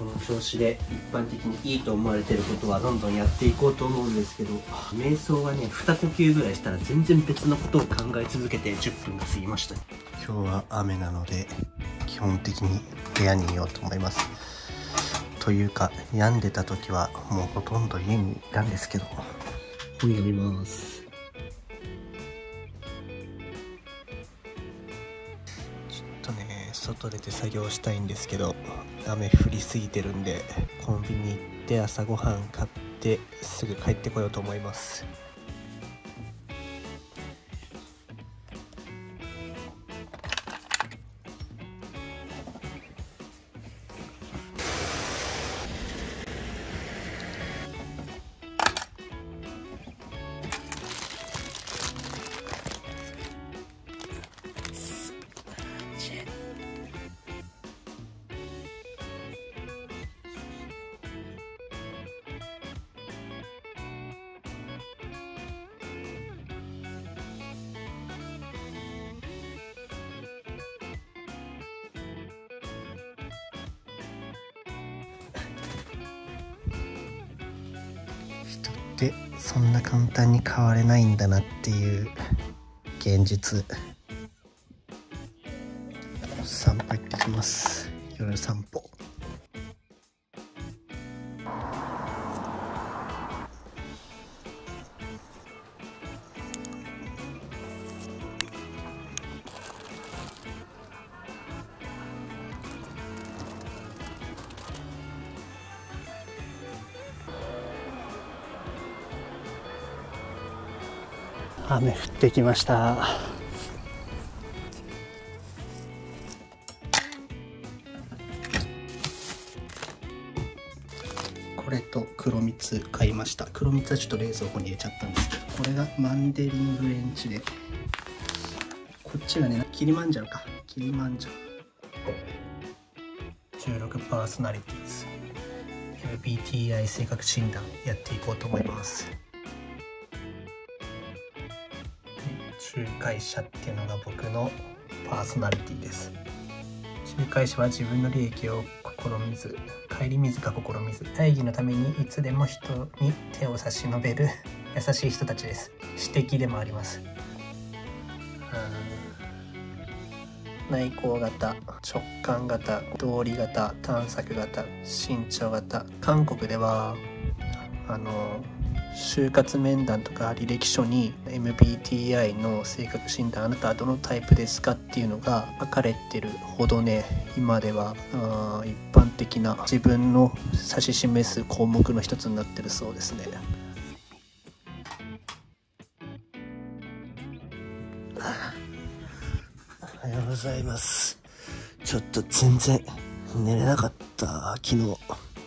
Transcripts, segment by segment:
この調子で一般的にいいと思われてることはどんどんやっていこうと思うんですけど、瞑想はね2呼吸ぐらいしたら全然別のことを考え続けて10分が過ぎましたね。今日は雨なので基本的に部屋にいようと思います。というか病んでた時はもうほとんど家にいたんですけど、本読みます。ちょっとね外出て作業したいんですけど、雨降りすぎてるんでコンビニ行って朝ごはん買ってすぐ帰ってこようと思います。人ってそんな簡単に変われないんだなっていう現実。散歩行ってきます。夜散歩。雨降ってきました。これと黒蜜買いました。黒蜜はちょっと冷蔵庫に入れちゃったんですけど、これがマンデリンフレンチで、こっちがねキリマンジャロか。キリマンジャロ16パーソナリティーズ MBTI 性格診断やっていこうと思います。仲介者っていうのが僕のパーソナリティです。仲介者は自分の利益を試みず、顧みずか試みず、大義のためにいつでも人に手を差し伸べる優しい人たちです。私的でもあります。内向型、直感型、道理型、探索型、慎重型。韓国では就活面談とか履歴書に MBTI の性格診断、あなたはどのタイプですかっていうのが書かれてるほどね、今では一般的な自分の指し示す項目の一つになってるそうですね。おはようございます。ちょっと全然寝れなかった昨日。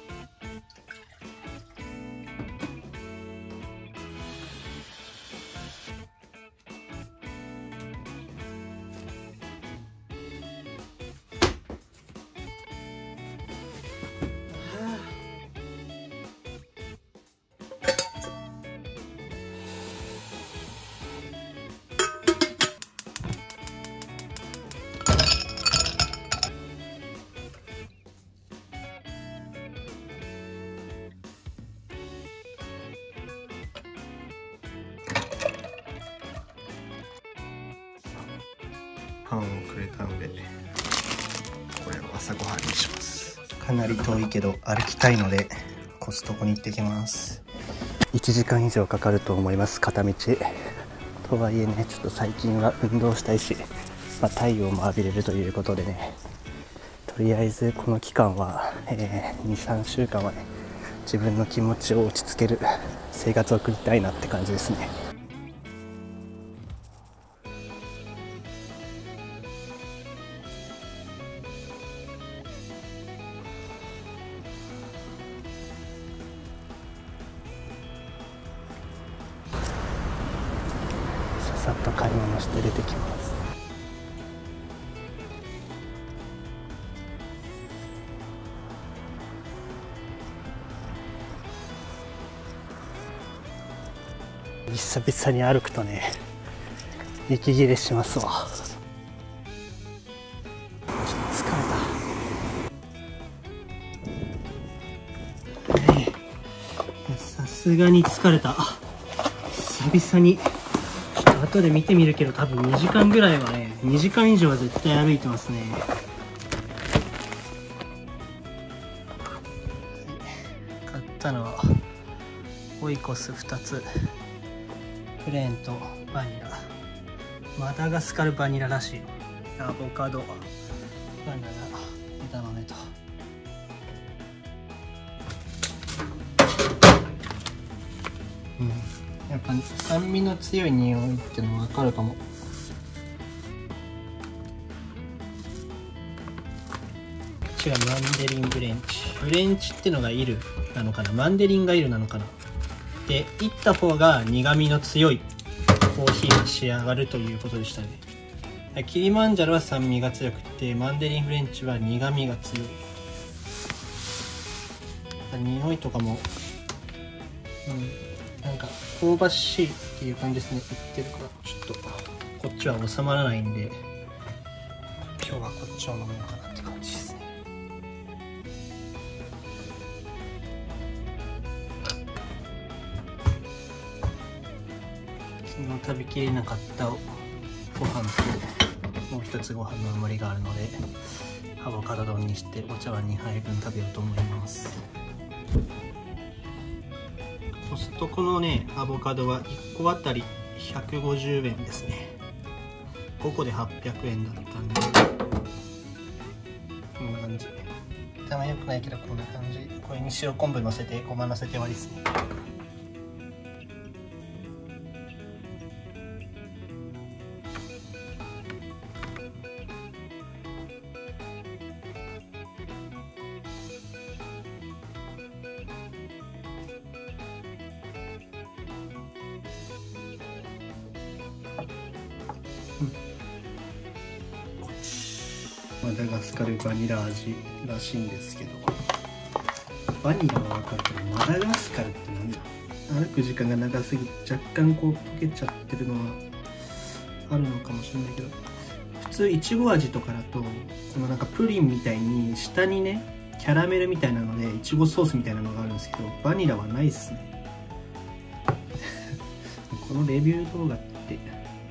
パンをくれたのでこれを朝ごはんにします。かなり遠いけど歩きたいのでコストコに行ってきます。1時間以上かかると思います、片道。とはいえね、ちょっと最近は運動したいし、太陽も浴びれるということでね、とりあえずこの期間は、2、3週間はね、自分の気持ちを落ち着ける生活を送りたいなって感じですね。さっと買い物して出てきます。久々に歩くとね、息切れしますわ。疲れた。 すがに疲れた。久々に。ちょっと後で見てみるけど、多分2時間ぐらいはね、2時間以上は絶対歩いてますね。買ったのはオイコス2つ、プレーンとバニラ。マダガスカルバニラらしい。アボカド、バナナ、枝豆と。やっぱ酸味の強い匂いってのも分かるかも。こっちがマンデリンフレンチ。フレンチってのがイルなのかな、マンデリンがイルなのかな。で、いった方が苦味の強いコーヒーに仕上がるということでしたね。キリマンジャロは酸味が強くて、マンデリンフレンチは苦味が強い。匂いとかも、なんか香ばしいっていう感じですね。言ってるから、ちょっとこっちは収まらないんで、今日はこっちを飲もうかなって感じですね。昨日食べきれなかったご飯と、もう一つご飯の余りがあるので、アボカド丼にしてお茶碗2杯分食べようと思います。コストコのね、アボカドは1個あたり150円ですね。5個で800円だったんで、こんな感じ。見た目良くないけどこんな感じ。これに塩昆布のせて、ごまのせて終わりですね。マダガスカルバニラ味らしいんですけど、バニラは分かるけど、マダガスカルってなんだ。歩く時間が長すぎ、若干こう溶けちゃってるのはあるのかもしれないけど、普通いちご味とかだとこのなんかプリンみたいに下にねキャラメルみたいなのでいちごソースみたいなのがあるんですけど、バニラはないっすね。このレビュー動画って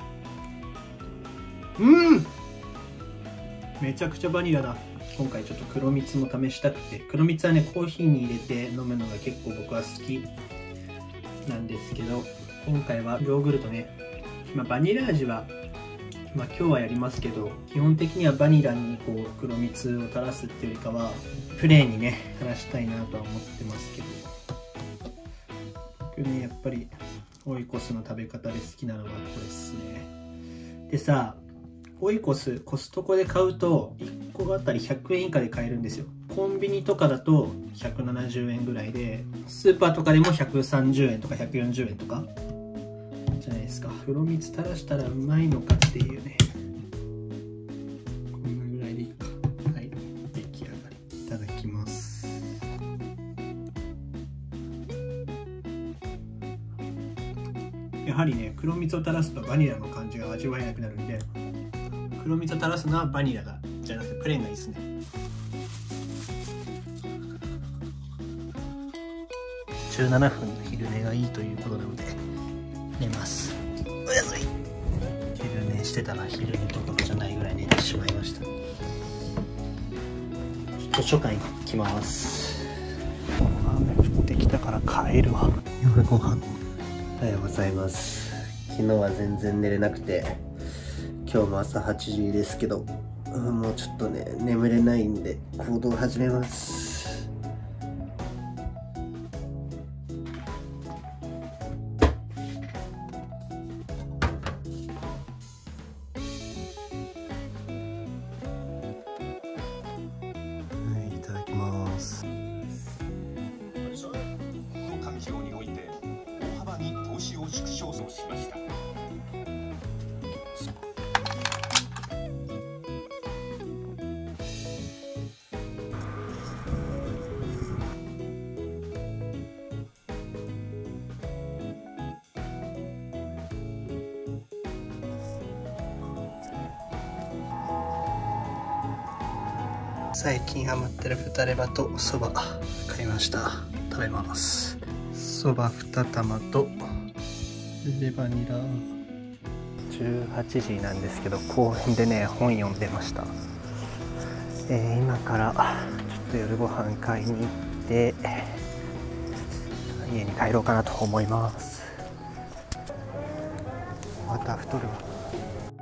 めちゃくちゃバニラだ。今回ちょっと黒蜜も試したくて、黒蜜はねコーヒーに入れて飲むのが結構僕は好きなんですけど、今回はヨーグルトね、バニラ味は今日はやりますけど、基本的にはバニラにこう黒蜜を垂らすっていうよりかはプレーンにね垂らしたいなとは思ってますけど、僕ねやっぱりオイコスの食べ方で好きなのはこれですね。でさ、オイコスコストコで買うと1個あたり100円以下で買えるんですよ。コンビニとかだと170円ぐらいで、スーパーとかでも130円とか140円とかじゃないですか。黒蜜垂らしたらうまいのかっていうね。こんなぐらいでいいか。はい、出来上がり。いただきます。やはりね、黒蜜を垂らすとバニラの感じが味わえなくなるんで、黒蜜を垂らすのはバニラがじゃなくてプレーンがいいですね。17分の昼寝がいいということなので寝ます。おやすみ。昼寝してたら昼寝とかじゃないぐらい寝てしまいました。図書館行きます。雨降ってきたから帰るわ。夜ご飯。おはようございます。昨日は全然寝れなくて、今日も朝8時ですけど、もうちょっとね眠れないんで行動を始めます。いただきます。 環境において大幅に投資を縮小しました。 最近ハマってる豚レバとそば買いました。食べます。 そば2玉とレバニラ。18時なんですけど、公園でね本読んでました。今からちょっと夜ご飯買いに行って家に帰ろうかなと思います。また太るわ。